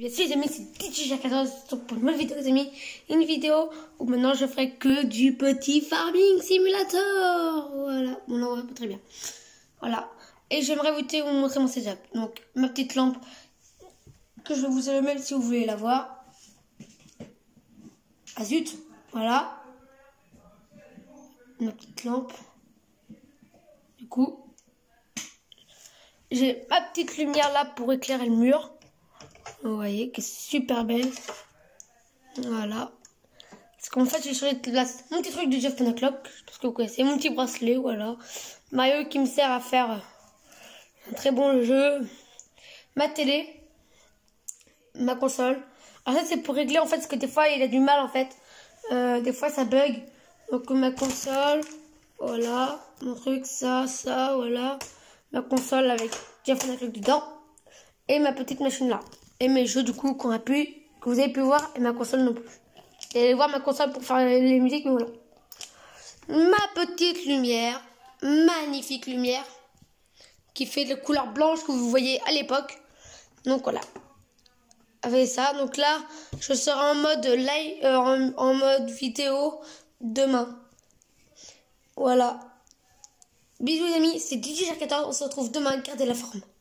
Bien sûr les amis, c'est DJ14 pour une nouvelle vidéo les amis. Une vidéo où maintenant je ferai que du petit farming simulator. Voilà, bon là on va pas très bien. Voilà, et j'aimerais vous montrer mon setup. Donc ma petite lampe que je vais vous allumer si vous voulez la voir. Ah zut, voilà. Ma petite lampe. Du coup, j'ai ma petite lumière là pour éclairer le mur. Vous voyez, qui est super belle. Voilà. Parce qu'en fait, j'ai changé de place. Mon petit truc de Jeff Panaclock, parce que vous connaissez, mon petit bracelet, voilà. Maillot qui me sert à faire un très bon jeu. Ma télé. Ma console. Alors ça, c'est pour régler, en fait, parce que des fois, il a du mal, en fait. Des fois, ça bug. Donc, ma console. Voilà. Mon truc, ça, voilà. Ma console avec Jeff Panaclock dedans. Et ma petite machine là. Et mes jeux du coup que vous avez pu voir, et ma console non plus. Et allez voir ma console pour faire les musiques, mais voilà. Ma petite lumière, magnifique lumière, qui fait de couleur blanche que vous voyez à l'époque. Donc voilà. Avec ça, donc là, je serai en mode live, en mode vidéo demain. Voilà. Bisous les amis, c'est DJ14, on se retrouve demain, gardez la forme.